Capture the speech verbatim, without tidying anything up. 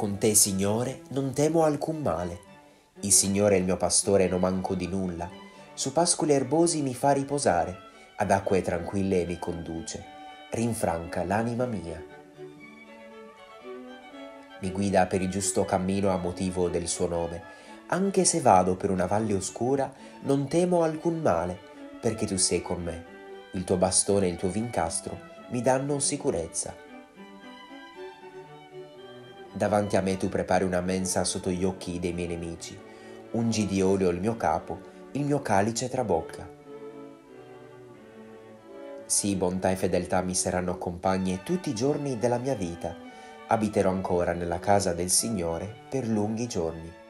Con te, Signore, non temo alcun male. Il Signore è il mio pastore, non manco di nulla. Su pascoli erbosi mi fa riposare, ad acque tranquille mi conduce. Rinfranca l'anima mia. Mi guida per il giusto cammino a motivo del suo nome. Anche se vado per una valle oscura, non temo alcun male, perché tu sei con me. Il tuo bastone e il tuo vincastro mi danno sicurezza. Davanti a me tu prepari una mensa sotto gli occhi dei miei nemici. Ungi di olio il mio capo, il mio calice trabocca. Sì, bontà e fedeltà mi saranno compagne tutti i giorni della mia vita. Abiterò ancora nella casa del Signore per lunghi giorni.